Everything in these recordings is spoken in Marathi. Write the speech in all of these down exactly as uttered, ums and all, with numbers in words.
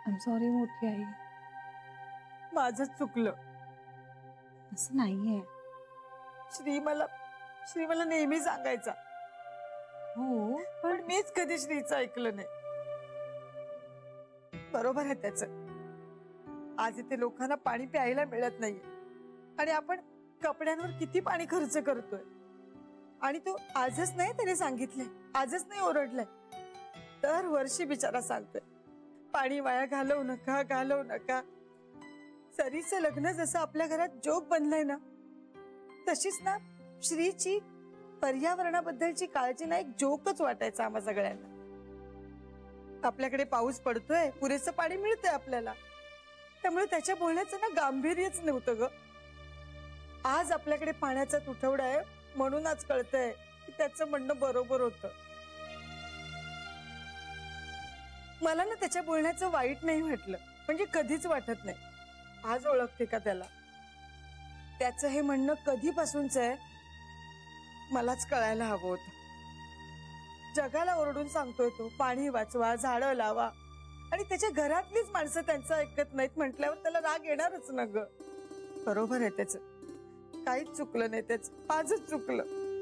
आय सॉरी मोठी आई, माझं चुकलं. असं नाहीये. श्री मला श्री मला नेहमी सांगायचा, हो पण मीच कधी श्रीचं ऐकलं नाही. बरोबर आहे त्याचं. आज इथे लोकांना पाणी प्यायला मिळत नाहीये आणि आपण कपड्यांवर किती पाणी खर्च करतोय. आणि तो आजच नाही त्याने सांगितलंय, आजच नाही ओरडलाय, दर वर्षी बिचारा सांगतोय पाणी वाया घालवू नका, घालवू नका. सरीचं लग्न जसं आपल्या घरात जोक बनलंय ना, तशीच ना श्रीची पर्यावरणाबद्दलची काळजी ना एक जोकच वाटायचा आम्हा सगळ्यांना. आपल्याकडे पाऊस पडतोय, पुरेसं पाणी मिळतंय आपल्याला, त्यामुळे त्याच्या बोलण्याचं ना गांभीर्यच नव्हतं ग. आज आपल्याकडे पाण्याचा तुटवडा आहे म्हणून आज कळतंय की त्याचं म्हणणं बरोबर होतं. मला ना त्याच्या बोलण्याचं वाईट नाही वाटलं, म्हणजे कधीच वाटत नाही. आज ओळखते का त्याला. त्याचं हे म्हणणं कधीपासूनच आहे मलाच कळायला हवं होतं. जगाला ओरडून सांगतोय तो पाणी वाचवा, झाडं लावा, आणि त्याच्या घरातलीच माणसं त्यांचं ऐकत नाहीत म्हटल्यावर त्याला राग येणारच ना ग. बरोबर आहे त्याचं, काहीच चुकलं नाही त्याचं, आजच चुकलं.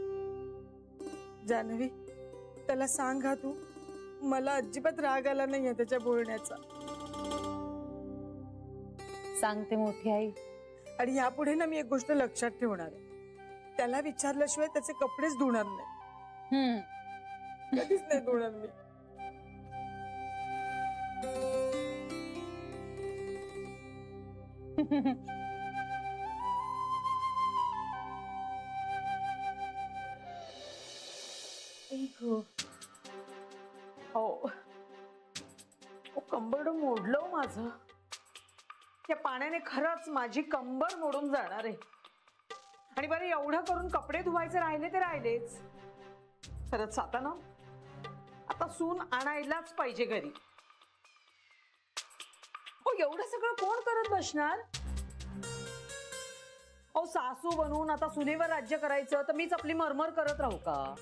जानवी त्याला सांगा तू, मला अजिबात राग आला नाहीये त्याच्या बोलण्याचा. सांगते मोठी आई. आणि यापुढे ना मी एक गोष्ट लक्षात ठेवणार आहे, त्याला विचारल्याशिवाय त्याचे कपडेच धुणार नाही. हम्म कधीच नाही धुणार मी. हो, कंबरड मोडलं माझं. त्या पाण्याने खरंच माझी कंबर मोडून जाणार आहे. आणि बरं एवढं करून कपडे धुवायचे राहिले ते राहिलेच. खरंच आता ना आता सून आणायलाच पाहिजे घरी. हो, एवढं सगळं कोण करत बसणार. हो, सासू बनून आता सुनेवर राज्य करायचं तर मीच आपली मरमर करत राहू का.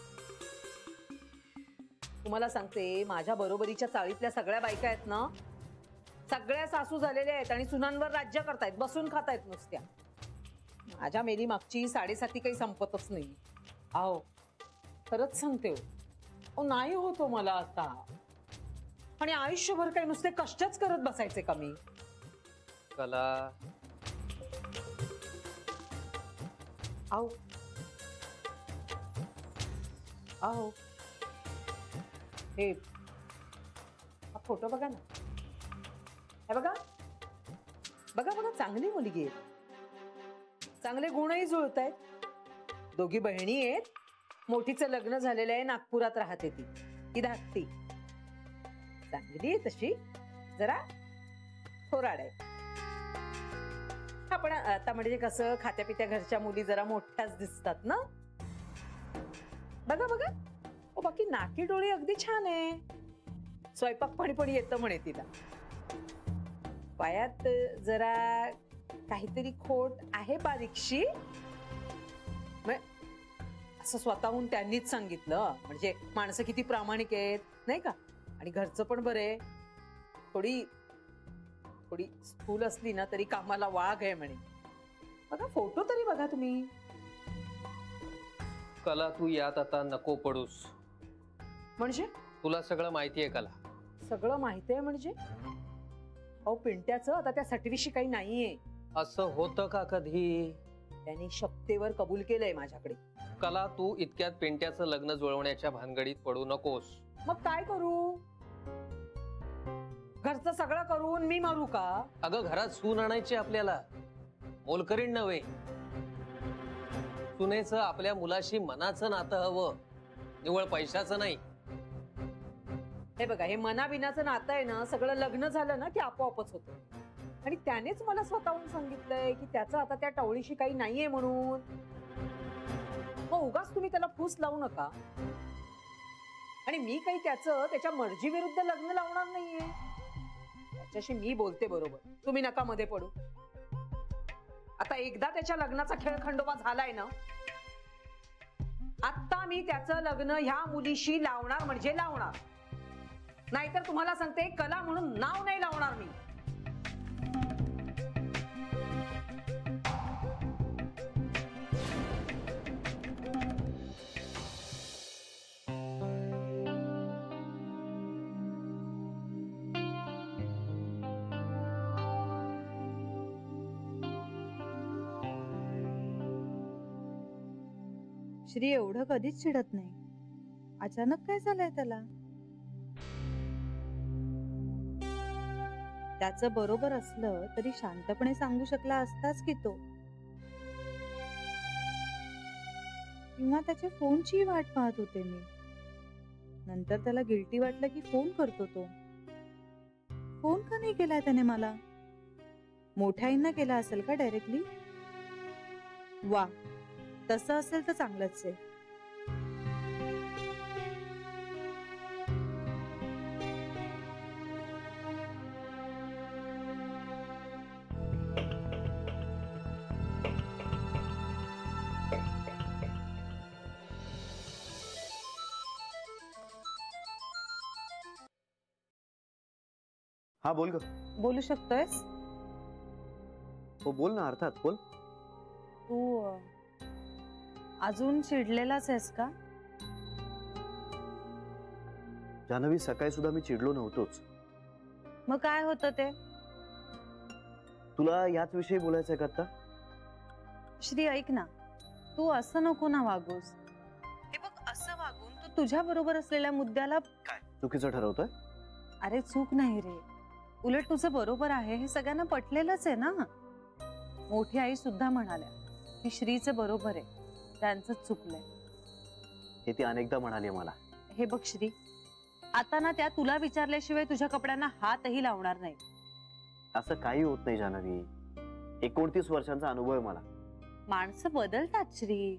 तुम्हाला सांगते, माझ्या बरोबरीच्या चाळीतल्या सगळ्या बायका आहेत ना, सगळ्या सासू झालेल्या आहेत आणि सुनांवर राज्य करतायत, बसून खातायत नुसत्या. माझ्या मेली मागची साडेसाती काही संपतच नाही. आहो खरंच सांगते हो, नाही होतो मला आता. आणि आयुष्यभर काही नुसते कष्टच करत बसायचे का मी. कला आहो आहो हे हा फोटो बघा ना. हे बघा बघा बघा, चांगली मुलगी आहे, चांगले गुणही जुळतायत. दोघी बहिणी आहेत. मोठीचं लग्न झालेलं आहे, नागपुरात राहते ती, ती धाकटी. चांगली आहे तशी, जरा थोराड आहे. आपण आता म्हणजे कसं खात्या पित्या घरच्या मुली जरा मोठ्याच दिसतात ना. बघा बघा, ओ बाकी नाकी डोळे अगदी छान आहे. स्वयंपाक पाणी पण येतं म्हणे तिला. पायात जरा काहीतरी खोट आहे बारीकशी, असं स्वतःहून त्यांनीच सांगितलं. म्हणजे माणसं किती प्रामाणिक आहेत नाही का. आणि घरचं पण बरे. थोडी थोडी स्थूल असली ना तरी कामाला वाघ आहे म्हणे. बघा फोटो तरी बघा तुम्ही. कला तू यात आता नको पडूस. म्हणजे तुला सगळं माहिती आहे कला. सगळं माहिती आहे म्हणजे. अहो पिंट्याचं आता त्या सटवीशी काही नाहीये. असं होतं का कधी. त्यांनी शपथेवर कबूल केलंय माझ्याकडे. कला तू इतक्यात पिंट्याचं लग्न जुळवण्याच्या भानगडीत पडू नकोस. मग काय करू. घरचं सगळं करून मी मारू का. अगं घरात सून आणायची आपल्याला, मोलकरीण नव्हे. सुनेचं आपल्या मुलाशी मनाचं नातं हवं, निवळ पैशाचं नाही. हे बघा, हे मनाबिनाचं नातं आहे ना, सगळं लग्न झालं ना की आपोआपच होतं. आणि त्यानेच मला स्वतःहून सांगितलंय की त्याचं आता त्या टवळीशी काही नाहीये म्हणून. मग उगाच तुम्ही त्याला फूस लावू नका. आणि मी काही त्याचं त्याच्या मर्जी विरुद्ध लग्न लावणार नाहीये. त्याच्याशी मी बोलते बरोबर, तुम्ही नका मध्ये पडू. आता एकदा त्याच्या लग्नाचा खेळ खंडोबा झालाय ना, आता मी त्याचं लग्न ह्या मुलीशी लावणार म्हणजे लावणार. नाहीतर तुम्हाला सांगते, कला म्हणून नाव नाही लावणार मी. श्री एवढं कधीच चिडत नाही. अचानक काय झालंय त्याला? त्याचं बरोबर असलं तरी शांतपणे सांगू शकला असताच की तो. किंवा त्याच्या फोनची वाट पाहत होते मी. नंतर त्याला गिल्टी वाटलं की फोन करतो तो. फोन का नाही केलाय त्याने मला? मोठ्या आईंना केला असेल का डायरेक्टली? वा, तसं असेल तर चांगलंच आहे. हा बोल ग. बोलू शकतोयस? हो बोल ना, अर्थात बोल. तू अ, अजून चिडलेलाच आहेस का? जान्हवी, सकाळी सुद्धा मी चिडलो नव्हतोच. मग काय होतं ते? तुला याच विषयी बोलायचंय का आता? श्री ऐक ना, तू असं नको ना वागूस. हे बघ, असं वागून तू तुझ्या बरोबर असलेल्या मुद्द्याला काय चुकीचं ठरवतोय? अरे चूक नाही रे, उलट तुझं बरोबर आहे हे सगळ्यांना पटलेलंच आहे ना. मोठी आई सुद्धा म्हणाल्या की श्रीचं बरोबर आहे, त्यांचं चुकलंय. हे ती अनेकदा म्हणाली मला. हे बघ श्री, आता ना त्या तुला विचारल्याशिवाय तुझ्या कपड्यांना हातही लावणार नाही. असं काही होत नाही जान्हवी. एकोणतीस वर्षांचा अनुभव आहे मला. माणसं बदलतात श्री.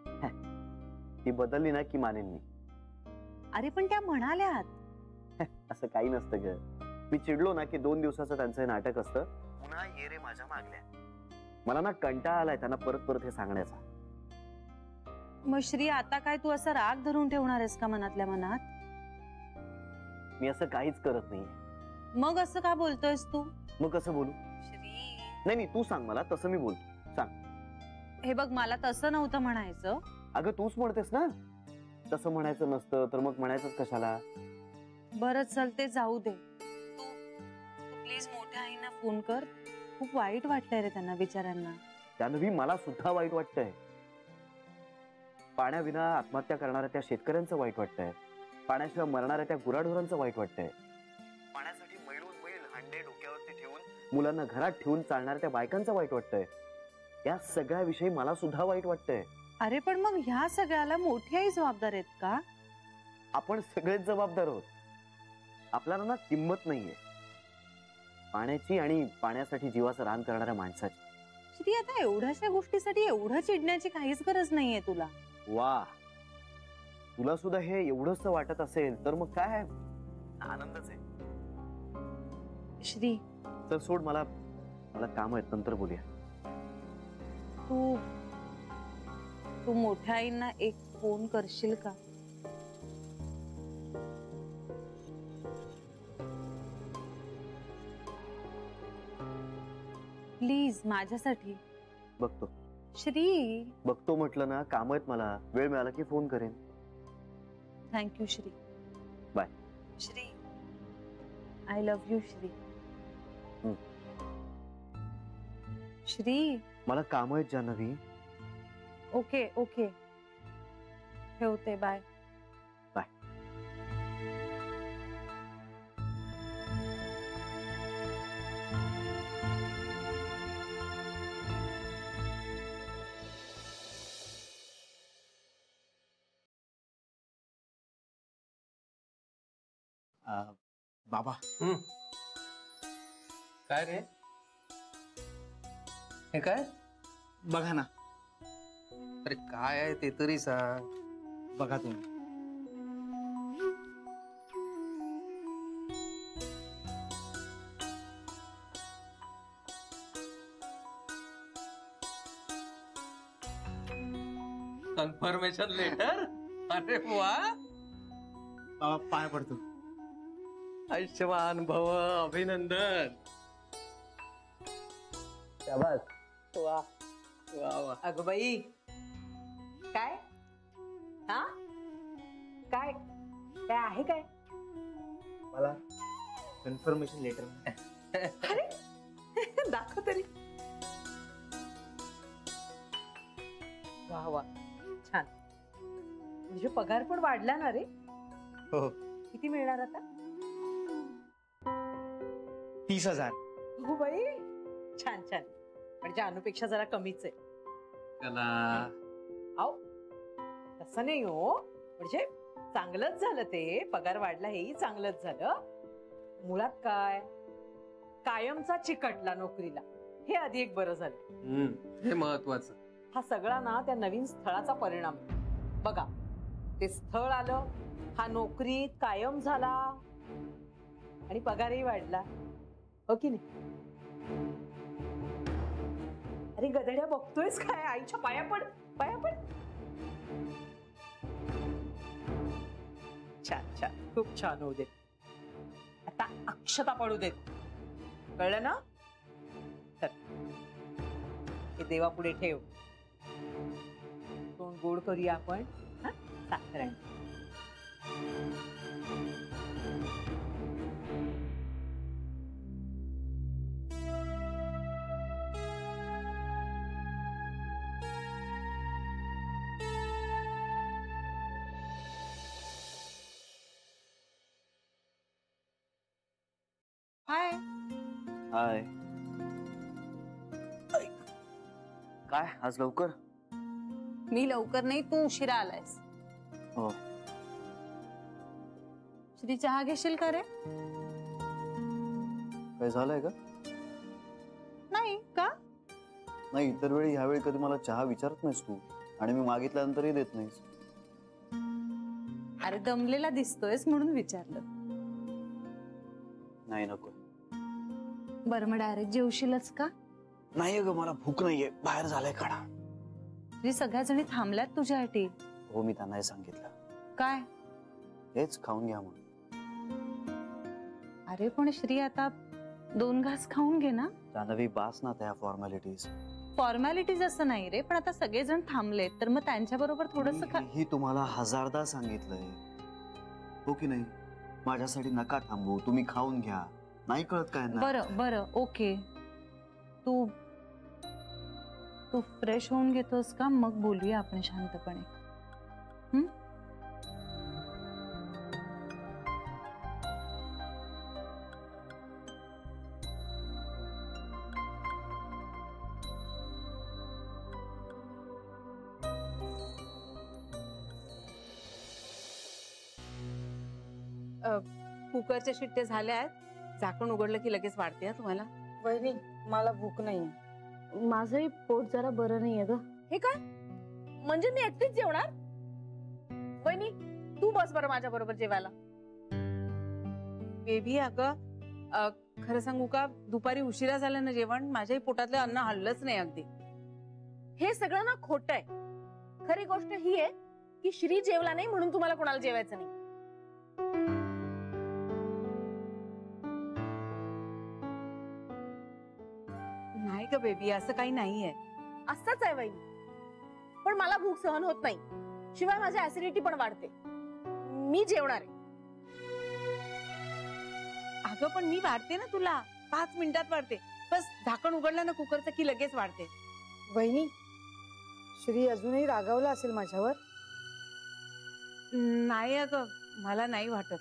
ती बदलली ना की मानेन मी. अरे पण त्या म्हणाल्यात. असं काही नसतं ग. मी चिडलो ना की दोन दिवसाचं त्यांचं हे नाटक असतं. पुन्हा ये रे माझ्या मागल्या. मला ना कंटाळा आलाय त्यांना परत परत हे सांगण्याचा. मग श्री, आता काय तू असा राग धरून ठेवणार आहेस का मनातल्या मनात? मी असं काहीच करत नाहीये. मग असं का बोलतोयस तू? मग कसं बोलू? श्री, नाही नाही, तू सांग मला, तसं मी बोलतो. सांग. हे बघ, मला तसं नव्हतं म्हणायचं. अगं तूच म्हणतेस ना तसं म्हणायचं नसतं तर मग म्हणायचंच कशाला? बरं चल, ते जाऊ दे. तू तू प्लीज मोठ्या आईना फोन कर. खूप वाईट वाटतंय रे त्यांना बिचाऱ्यांना. जान्हवी, मला सुद्धा वाईट वाटतंय. पाण्याविना आत्महत्या करणाऱ्या त्या शेतकऱ्यांचं वाईट वाटतंय. पाण्याशिवाय मरणाऱ्या त्या गुराढोरांचं वाईट वाटतंय. पाण्यासाठी मैलून मैल हांडे डोक्यावरती ठेवून मुलांना घरात ठेवून चालणाऱ्या त्या बायकांचं वाईट वाटतंय. या सगळ्याविषयी मला सुद्धा वाईट वाटतंय. अरे पण मग ह्या सगळ्याला मोठी आई जबाबदार आहेत का? आपण सगळेच जबाबदार आहोत. आपल्याला ना किंमत नाहीये पाण्याची आणि पाण्यासाठी जीवाचं रान करणाऱ्या माणसाची. श्री, आता एवढ्याशा गोष्टीसाठी एवढं चिडण्याची काहीच गरज नाहीये तुला. वा, तुला सुद्धा हे एवढंच वाटत असेल तर मग काय आनंदच आहे. श्री, तर सोड, मला मला काम आहेत, नंतर बोलूया. तू तू मोठ्या आईंना एक फोन करशील का? प्लीज, माझ्यासाठी. बघतो. श्री, बघतो म्हटलं ना, काम आहेत मला. वेळ मिळाला की फोन करेन. Thank you Shri. Bye. Shri, I love you Shri. Hmm. Shri, मला काम आहेत जान्हवी. ओके ओके, ठेवते. Bye bye. बाबा, काय रे? हे काय? बघा ना. अरे काय आहे ते तरी सांग. बघा तुम्ही. Confirmation letter. अरे वा, बाबा पाय पडतो. आयुष्यमान भव, अभिनंदन. शाबास. वा वा वा. अगं बाई, काय हा काय काय आहे काय? मला कन्फर्मेशन लेटर. अरे दाखव तरी. वा वा, छान. म्हणजे पगार पण वाढला ना रे? हो किती मिळणार आता? तीस हजार. हो बाई, छान छान. म्हणजे अनुपेक्षा जरा कमीच आहे. कला आओ तसं नाही हो, म्हणजे चांगलंच झालं ते. पगार वाढला हेही चांगलंच झालं. मुळात काय, कायमचा चिकटला नोकरीला, हे अधिक बरं झालं. हम्म हे महत्वाचं. हा सगळा ना त्या नवीन स्थळाचा परिणाम आहे. बघा, ते स्थळ आलं, हा नोकरीत कायम झाला आणि पगारही वाढला, हो की नाही? अरे गधड्या, बघतोयस काय? आईच्या पाया पड, पाया पड. छान छान, खूप छान होऊ देत. आता अक्षता पडू देत, कळलं ना? तर हे देवापुढे ठेव. तोंड गोड करूया आपण. हा, साखर आण. हाय. हाय. काय आज लवकर? मी लवकर नाही, तू उशिरा आलायस. हो. श्री, चहा घेशील का रे? काय झालंय का? नाही का? नाही, इतर वेळी ह्यावेळी कधी मला चहा विचारत नाहीस तू, आणि मी मागितल्यानंतरही देत नाहीस. अरे दमलेला दिसतोयस म्हणून विचारलं. नाही नको. बरं, मग डायरेक्ट जेवशीलच का? नाही अगं, मला भूक नाहीये, बाहेर झालाय काढा. श्री, सगळ्या जणी थांबल्यात तुझ्यासाठी. हो, मी त्यांनाही सांगितलं. काय? हेच खाऊन घ्या म्हणून. अरे पण श्री, आता दोन घास खाऊन घे ना. जान्हवी, बास ना त्या फॉर्मॅलिटीज. फॉर्मॅलिटीज असं नाही रे, पण आता सगळेजण थांबलेत तर मग त्यांच्या बरोबर थोडस खा. ही तुम्हाला हजारदा सांगितलंय, हो की नाही? माझ्यासाठी नका थांबू, तुम्ही खाऊन घ्या. नाही कळत काय ना? बरं बरं, ओके. तू तू फ्रेश होऊन घेतोस का? मग बोलूया आपण शांतपणे. हम्म? कुकरच्या शिट्ट्या झाल्या आहेत. झाकण उघडलं की लगेच वाढते हा तुम्हाला. वहिनी, मला भूक नाही. माझंही पोट जरा बरं नाहीये ग. हे काय म्हणजे मी एकटीच जेवणार? वहिनी, तू बस बरं माझ्या बरोबर जेवायला. बेबी, अगं खरं सांगू का, दुपारी उशिरा झालं ना जेवण, माझ्याही पोटातलं अन्न हल्लंच नाही अगदी. हे सगळं ना खोटं आहे. खरी गोष्ट ही आहे की श्री जेवला नाही म्हणून तुम्हाला कोणाला जेवायचं नाही. नाही ग बेबी, असं काही नाहीये. असंच आहे वहिनी, पण मला भूक सहन होत नाही. शिवाय माझी ऍसिडिटी पण वाढते. मी जेवणार आहे. अगं पण मी वाढते ना तुला, पाच मिनिटात वाढते. बस झाकण उघडलं ना कुकरचं की लगेच वाढते. वहिनी, श्री अजूनही रागावला असेल माझ्यावर. नाही अगं, मला नाही वाटत.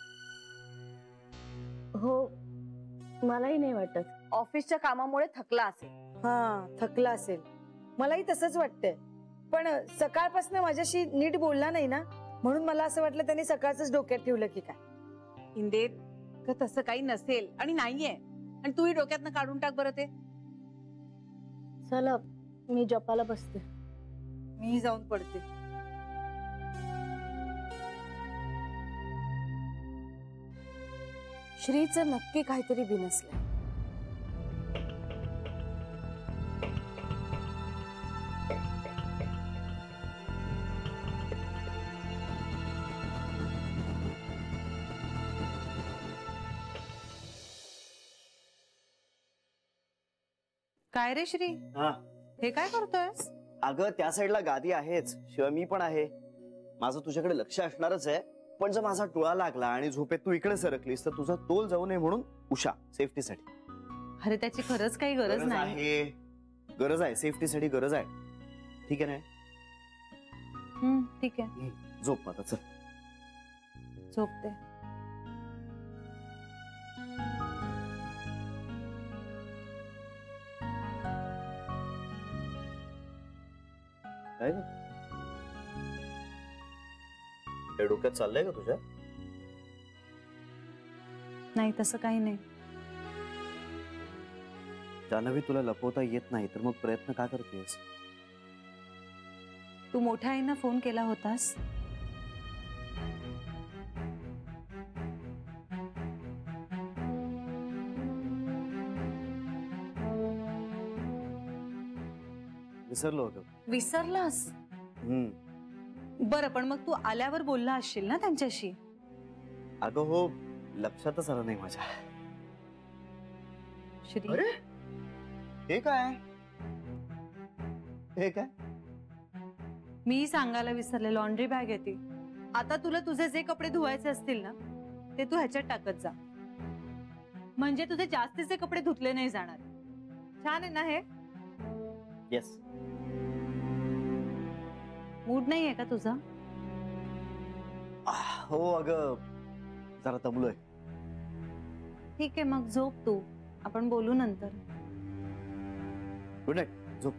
हो, मलाही नाही वाटत. ऑफिसच्या कामामुळे थकला असेल. हा, थकला असेल, मलाही तसंच वाटतंय. पण सकाळपासून माझ्याशी नीट बोलला नाही ना, म्हणून मला असं वाटलं त्यांनी सकाळच डोक्यात ठेवलं की काय. इंदेत का तसं काही नसेल आणि नाहीये. आणि तूही डोक्यातनं काढून टाक बरं ते. चला, मी जपाला बसते. मी जाऊन पडते. श्रीचं नक्की काहीतरी बिनसलंय. काय रे श्री, हा, हे काय करतोयस? अगं त्या साईडला गादी आहेच, शिवाय मी पण आहे. माझं तुझ्याकडे लक्ष असणारच आहे, पण जर माझा टोळा लागला आणि झोपेत तू इकडे सरकलीस तर तुझा तोल जाऊ नये म्हणून उषा, सेफ्टीसाठी. अरे त्याची खरंच काही गरज नाही. आहे, गरज आहे, सेफ्टीसाठी गरज आहे. ठीक आहे ना? हम्म, ठीक आहे. झोप आता चल. झोपते. काय ग? काय डोक्यात चाललंय का तुझ्या? नाही तसं काही नाही. जान्हवी, तुला लपवता येत नाही तर मग प्रयत्न का करतेस? तू मोठ्या आईना फोन केला होतास? विसरलो होतो. विसरलास? हम्म. बरं, पण मग तू आल्यावर बोलला असशील ना त्यांच्याशी? अगं हो, लक्षातच आलं नाही माझ्या. श्री, अरे हे काय? हे काय? मी सांगायला विसरले, लॉन्ड्री बॅग आहे ती. आता तुला तुझे जे कपडे धुवायचे असतील ना ते तू ह्याच्यात टाकत जा, म्हणजे तुझे जास्तीचे कपडे धुतले नाही जाणार. छान आहे ना हे? येस. मूड नाही आहे का तुझा? हो अगं, जरा दमलोय. ठीक आहे, मग झोप तू, आपण बोलू नंतर. Good night. झोप.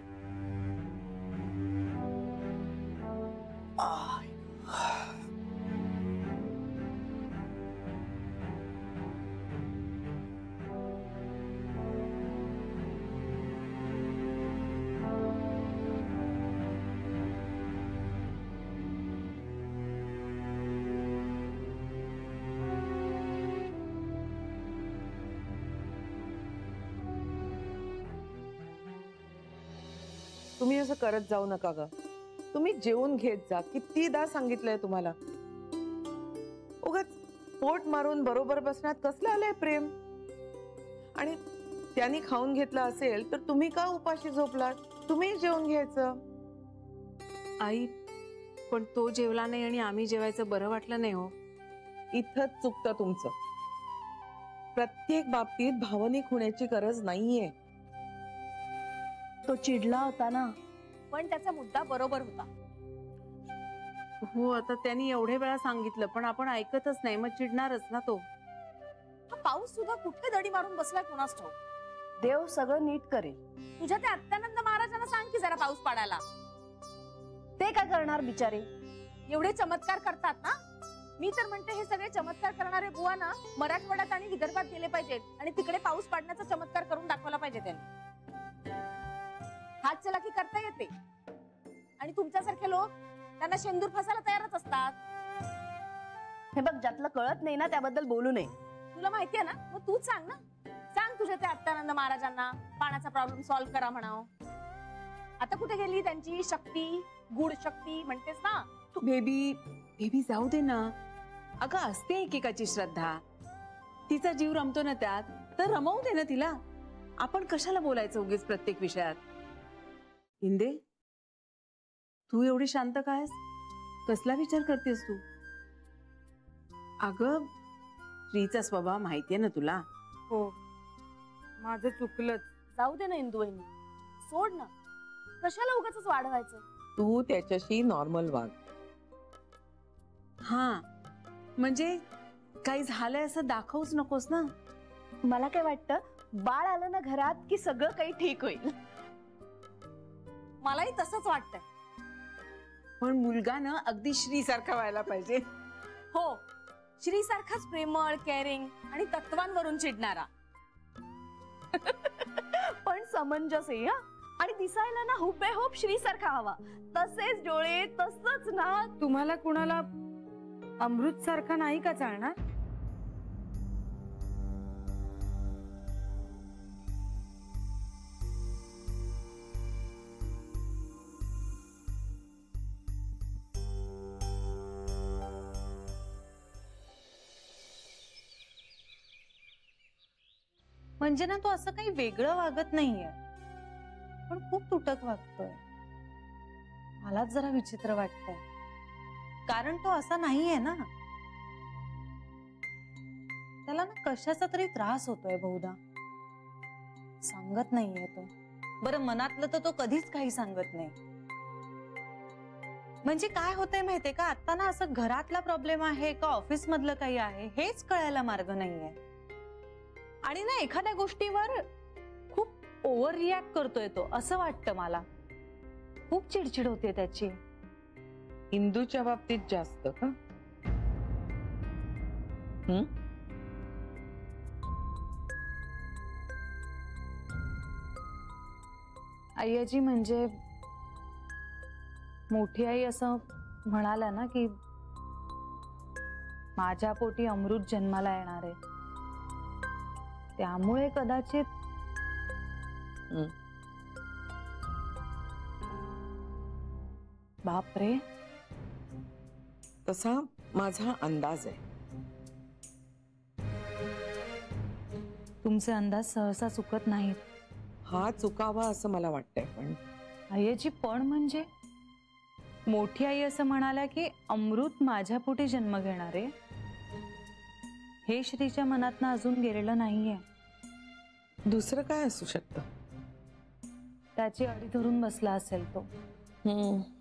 तुम्ही असं करत जाऊ नका ग. तुम्ही जेवून घेत जा. कितीदा सांगितलंय तुम्हाला. उगाच पोट मारून बरोबर बसण्यात कसलं आलंय प्रेम? आणि त्यांनी खाऊन घेतलं असेल तर तुम्ही का उपाशी झोपलात? तुम्ही जेवून घ्यायचं. आई, पण तो जेवला नाही आणि आम्ही जेवायचं बरं वाटलं नाही हो. इथंच चुकतं तुमचं. प्रत्येक बाबतीत भावनिक होण्याची गरज नाहीये. तो चिडला होता ना, पण त्याचा मुद्दा बरोबर होता. हो, आता त्यांनी एवढे वेळा सांगितलं पण आपण ऐकतच नाही, मग चिडणारच ना तो. हा पाऊस सुद्धा कुठे दडी मारून बसलाय कुणास ठाऊक. देव सगळं नीट करेल. तुझ्या त्या अत्यानंद महाराजांना सांग की जरा पाऊस पाडायला. ते काय करणार बिचारे? एवढे चमत्कार करतात ना. मी तर म्हणते हे सगळे चमत्कार करणारे बुवा ना मराठवाड्यात आणि विदर्भात गेले पाहिजेत आणि तिकडे पाऊस पाडण्याचा चमत्कार करून दाखवला पाहिजे त्यांनी. हात चलाकी करता येते आणि तुमच्यासारखे लोक त्यांना शेंदूर फसायला तयारच असतात. हे बघ, ज्यातलं कळत नाही ना त्याबद्दल बोलू नये. तुला माहितीये ना, मग तूच सांग ना. सांग तुझ्या त्या अत्यानंद महाराजांना पाण्याचा प्रॉब्लेम सॉल्व्ह करा म्हणाव. आता कुठे गेली त्यांची शक्ती, गुड शक्ती म्हणतेस ना. बेबी बेबी जाऊ दे ना. अगं, असते एकेकाची श्रद्धा. तिचा जीव रमतो ना त्यात, तर रमवू दे ना तिला. आपण कशाला बोलायचं उगीच प्रत्येक विषयात? इंदे, तू एवढी शांत कायस? कसला विचार करतेस तू? अगं, श्रीचा स्वभाव माहितीये ना तुला. हो, माझं चुकलंच. जाऊ दे ना इंदुवहिनी, सोड ना. कशाला उगाच वाढवायचं? तू त्याच्याशी नॉर्मल वाग. हा, म्हणजे काही झालंय असं दाखवूच नकोस ना. मला काय वाटतं, बाळ आलं ना घरात की सगळं काही ठीक होईल. मलाही तसंच वाटतंय. पण मुलगा ना अगदी श्री सारखा व्हायला पाहिजे. हो, श्री सारखाच प्रेमळ, केअरिंग आणि तत्वांवरून चिडणारा. पण समंजस आहे हा. आणि दिसायला ना हुबेहूब श्री सारखा हवा. तसेच डोळे, तसंच ना. तुम्हाला कुणाला अमृत सारखा नाही का चालणार? म्हणजे ना तो असं काही वेगळं वागत नाहीये, पण खूप तुटक वागतोय. मलाच जरा विचित्र वाटतंय, कारण तो असा नाहीये ना. त्याला ना कशाचा तरी त्रास होतोय बहुधा. सांगत नाहीये तो. बरं, मनातलं तर तो कधीच काही सांगत नाही. म्हणजे काय होतंय माहितीये का, आता ना असं घरातला प्रॉब्लेम आहे का ऑफिस मधलं काही आहे हेच कळायला मार्ग नाहीये. आणि ना एखाद्या गोष्टीवर खूप ओव्हर रिॲक्ट करतोय तो, असं वाटतं मला. खूप चिडचिड होते त्याची. इंदूच्या बाबतीत जास्त का? हम्म आईजी म्हणजे मोठी आई असं म्हणाला ना की माझ्या पोटी अमृत जन्माला येणार आहे, त्यामुळे कदाचित. बापरे, तसा माझा अंदाज आहे. तुमचे अंदाज सहसा चुकत नाहीत. हा चुकावा असं मला वाटतंय. पण आईची पण म्हणजे मोठी आई असं म्हणाल्या की अमृत माझ्या पोटी जन्म घेणार आहे, हे श्रीच्या मनातनं अजून गेलेलं नाहीये. दुसरं काय असू शकतं? त्याची अडी धरून बसला असेल तो. हम्म